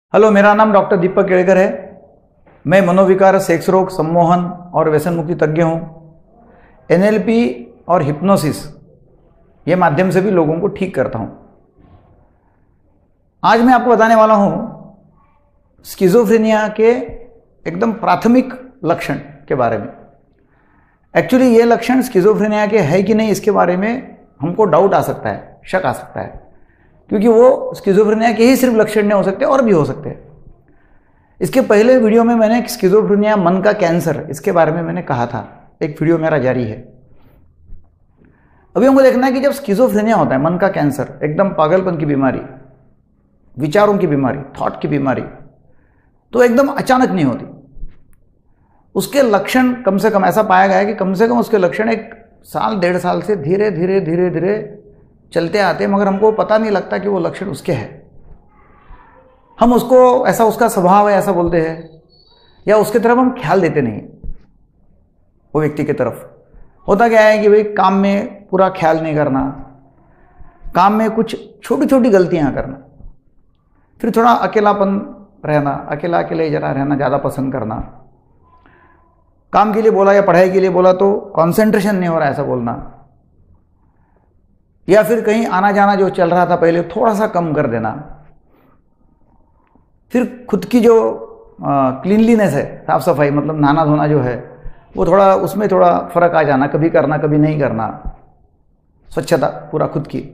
Hello, मेरा नाम doctor दीपक केड़कर है। मैं मनोविकार, सेक्स रोग, सम्मोहन और व्यसन मुक्ति तज्ञ हूँ। एनएलपी और हिप्नोसिस ये माध्यम से भी लोगों को ठीक करता हूँ। आज मैं आपको बताने वाला हूँ स्किज़ोफ्रेनिया के एकदम प्राथमिक लक्षण के बारे में। एक्चुअली ये लक्षण स्किज़ोफ्रेनिया के है कि नहीं, इसके बारे में हमको डाउट आ सकता है, शक आ सकता है, क्योंकि वो स्किज़ोफ्रेनिया के ही सिर्फ लक्षण नहीं हो सकते, और भी हो सकते हैं। इसके पहले वीडियो में मैंने स्किज़ोफ्रेनिया मन का कैंसर, इसके बारे में मैंने कहा था। एक वीडियो मेरा जारी है। अभी हमको देखना है कि जब स्किज़ोफ्रेनिया होता है, मन का कैंसर, एकदम पागलपन की बीमारी, विचारों की बीमारी, थॉट की बीमारी, तो एकदम अचानक नहीं होती। उसके लक्षण कम से कम ऐसा पाया गया है कि कम से कम उसके लक्षण 1 साल 1.5 साल से धीरे धीरे धीरे धीरे चलते आते हैं, मगर हमको पता नहीं लगता कि वो लक्षण उसके हैं। हम उसको ऐसा, उसका स्वभाव है ऐसा बोलते हैं, या उसके तरफ हम ख्याल देते नहीं। वो व्यक्ति की तरफ होता क्या है कि भाई काम में पूरा ख्याल नहीं करना, काम में कुछ छोटी छोटी गलतियां करना, फिर थोड़ा अकेलापन रहना, अकेले जरा रहना ज़्यादा पसंद करना, काम के लिए बोला या पढ़ाई के लिए बोला तो कंसंट्रेशन नहीं हो रहा ऐसा बोलना, या फिर कहीं आना जाना जो चल रहा था पहले थोड़ा सा कम कर देना, फिर खुद की जो क्लीनलीनेस है, साफ सफाई, मतलब नहाना धोना जो है, वो थोड़ा, उसमें थोड़ा फर्क आ जाना, कभी करना कभी नहीं करना, स्वच्छता पूरा खुद की,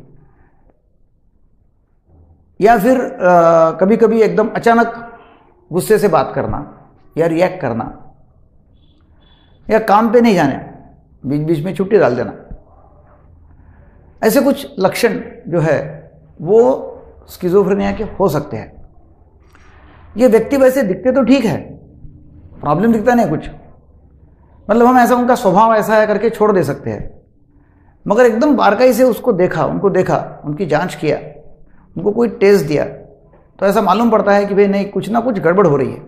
या फिर कभी कभी एकदम अचानक गुस्से से बात करना या रिएक्ट करना, या काम पे नहीं जाने, बीच बीच में छुट्टी डाल देना। ऐसे कुछ लक्षण जो है वो स्किज़ोफ्रेनिया के हो सकते हैं। ये व्यक्ति वैसे दिखते तो ठीक है, प्रॉब्लम दिखता नहीं कुछ, मतलब हम ऐसा, उनका स्वभाव ऐसा है करके छोड़ दे सकते हैं, मगर एकदम बारकाई से उसको देखा, उनकी जांच किया, उनको कोई टेस्ट दिया, तो ऐसा मालूम पड़ता है कि भाई नहीं, कुछ ना कुछ गड़बड़ हो रही है।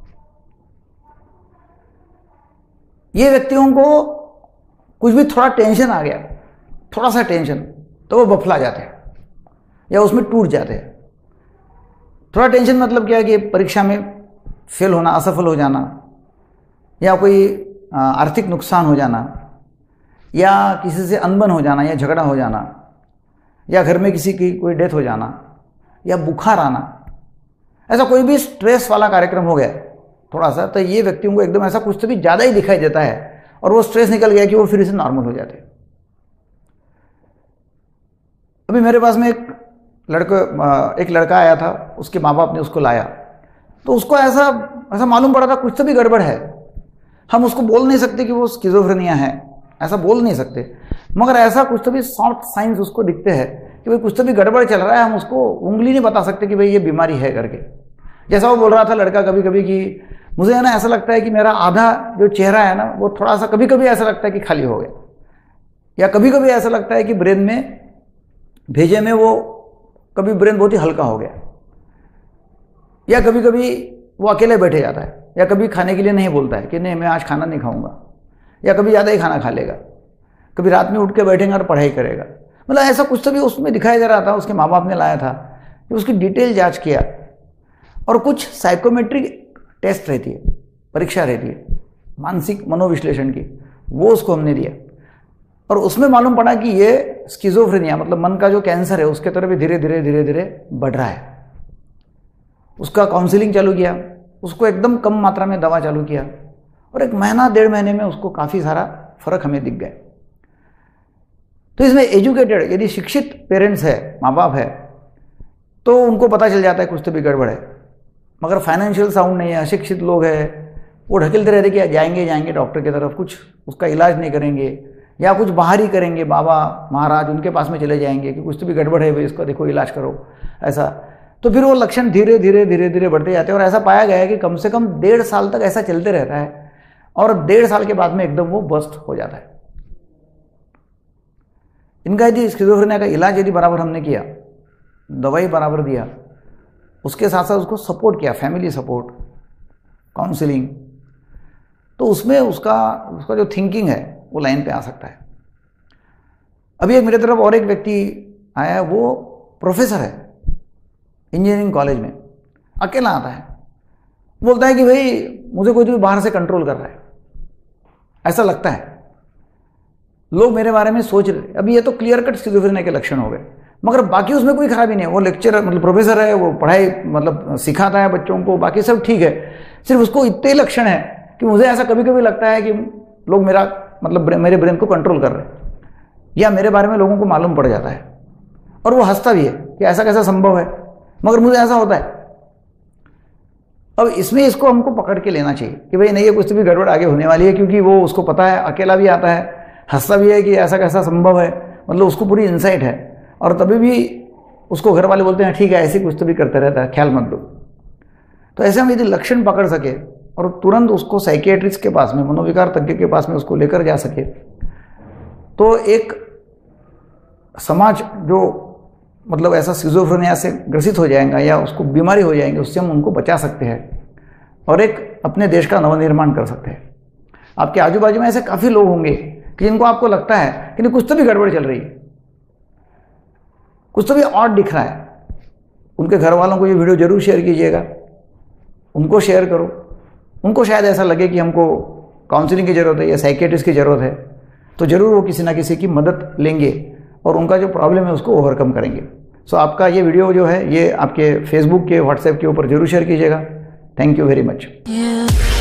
ये व्यक्तियों को कुछ भी थोड़ा टेंशन आ गया, थोड़ा सा टेंशन, तो वो बफला जाते हैं या उसमें टूट जाते हैं। थोड़ा टेंशन मतलब क्या है कि परीक्षा में फेल होना, असफल हो जाना, या कोई आर्थिक नुकसान हो जाना, या किसी से अनबन हो जाना, या झगड़ा हो जाना, या घर में किसी की कोई डेथ हो जाना, या बुखार आना, ऐसा कोई भी स्ट्रेस वाला कार्यक्रम हो गया थोड़ा सा, तो ये व्यक्तियों को एकदम ऐसा कुछ तो भी ज़्यादा ही दिखाई देता है, और वो स्ट्रेस निकल गया कि वो फिर से नॉर्मल हो जाते हैं। अभी मेरे पास में एक लड़का आया था, उसके माँ बाप ने उसको लाया, तो उसको ऐसा मालूम पड़ा था कुछ तो भी गड़बड़ है। हम उसको बोल नहीं सकते कि वो स्किज़ोफ्रेनिया है, ऐसा बोल नहीं सकते, मगर ऐसा कुछ तो भी सॉफ्ट साइंस उसको दिखते हैं कि भाई कुछ तो भी गड़बड़ चल रहा है। हम उसको उंगली नहीं बता सकते कि भाई ये बीमारी है करके। जैसा वो बोल रहा था लड़का, कभी कभी कि मुझे है ना ऐसा लगता है कि मेरा आधा जो चेहरा है ना, वो थोड़ा सा कभी कभी ऐसा लगता है कि खाली हो गया, या कभी कभी ऐसा लगता है कि ब्रेन में भेजे में वो कभी ब्रेन बहुत ही हल्का हो गया, या कभी कभी वो अकेले बैठे जाता है, या कभी खाने के लिए नहीं बोलता है कि नहीं मैं आज खाना नहीं खाऊंगा, या कभी ज़्यादा ही खाना खा लेगा, कभी रात में उठ के बैठेगा और पढ़ाई करेगा। मतलब ऐसा कुछ तो भी उसमें दिखाई दे रहा था। उसके माँ बाप ने लाया था, कि उसकी डिटेल जांच किया, और कुछ साइकोमेट्रिक टेस्ट रहती है, परीक्षा रहती है मानसिक मनोविश्लेषण की, वो उसको हमने दिया, और उसमें मालूम पड़ा कि ये स्किज़ोफ्रेनिया मतलब मन का जो कैंसर है उसके तरफ भी धीरे धीरे धीरे धीरे बढ़ रहा है। उसका काउंसलिंग चालू किया, उसको एकदम कम मात्रा में दवा चालू किया, और 1 महीना 1.5 महीने में उसको काफ़ी सारा फर्क हमें दिख गया। तो इसमें एजुकेटेड, यदि शिक्षित पेरेंट्स है, माँ बाप है, तो उनको पता चल जाता है कुछ तो भी गड़बड़ है। मगर फाइनेंशियल साउंड नहीं है, अशिक्षित लोग हैं, वो ढकेलते रहते कि जाएंगे डॉक्टर की तरफ, कुछ उसका इलाज नहीं करेंगे, या कुछ बाहर ही करेंगे, बाबा महाराज उनके पास में चले जाएंगे कि कुछ तो भी गड़बड़ है भाई, इसका देखो इलाज करो, ऐसा। तो फिर वो लक्षण धीरे धीरे धीरे धीरे बढ़ते जाते हैं, और ऐसा पाया गया है कि कम से कम 1.5 साल तक ऐसा चलते रहता है, और 1.5 साल के बाद में एकदम वो बस्ट हो जाता है। इनका यदि स्किज़ोफ्रेनिया का इलाज यदि बराबर हमने किया, दवाई बराबर दिया, उसके साथ साथ उसको सपोर्ट किया, फैमिली सपोर्ट, काउंसलिंग, तो उसमें उसका जो थिंकिंग है वो लाइन पे आ सकता है। अभी एक मेरे तरफ और एक व्यक्ति आया है, वो प्रोफेसर है इंजीनियरिंग कॉलेज में, अकेला आता है, बोलता है कि भाई मुझे कोई तो बाहर से कंट्रोल कर रहा है, ऐसा लगता है। लोग मेरे बारे में सोच रहे, अभी ये तो क्लियर कट स्किज़ोफ्रेनिया के लक्षण हो गए, मगर बाकी उसमें कोई खराबी नहीं है। वो लेक्चरर मतलब प्रोफेसर है, वो पढ़ाई मतलब सिखाता है बच्चों को, बाकी सब ठीक है। सिर्फ उसको इतने ही लक्षण है कि मुझे ऐसा कभी कभी लगता है कि लोग मेरा मतलब मेरे ब्रेन को कंट्रोल कर रहे हैं, या मेरे बारे में लोगों को मालूम पड़ जाता है, और वो हंसता भी है कि ऐसा कैसा संभव है, मगर मुझे ऐसा होता है। अब इसमें इसको हमको पकड़ के लेना चाहिए कि भाई नहीं, ये कुछ भी गड़बड़ आगे होने वाली है, क्योंकि वो उसको पता है, अकेला भी आता है, हंसता भी है कि ऐसा कैसा संभव है, मतलब उसको पूरी इंसाइट है। और तभी भी उसको घर वाले बोलते हैं ठीक है, ऐसे कुछ तो भी करते रहता है, ख्याल मत दो। तो ऐसे हम यदि लक्षण पकड़ सके और तुरंत उसको साइकियाट्रिस्ट के पास में, मनोविकार तज्ञ के पास में उसको लेकर जा सके, तो एक समाज जो मतलब ऐसा स्किज़ोफ्रेनिया से ग्रसित हो जाएगा या उसको बीमारी हो जाएंगे, उससे हम उनको बचा सकते हैं और एक अपने देश का नवनिर्माण कर सकते हैं। आपके आजू बाजू में ऐसे काफ़ी लोग होंगे कि जिनको आपको लगता है कि कुछ तो भी गड़बड़ चल रही है, कुछ तो भी ऑड दिख रहा है। उनके घर वालों को ये वीडियो जरूर शेयर कीजिएगा, उनको शेयर करो। उनको शायद ऐसा लगे कि हमको काउंसलिंग की ज़रूरत है या साइकियाट्रिस्ट की ज़रूरत है, तो ज़रूर वो किसी ना किसी की मदद लेंगे और उनका जो प्रॉब्लम है उसको ओवरकम करेंगे। सो आपका ये वीडियो जो है ये आपके फेसबुक के, व्हाट्सएप के ऊपर जरूर शेयर कीजिएगा। Thank you very much.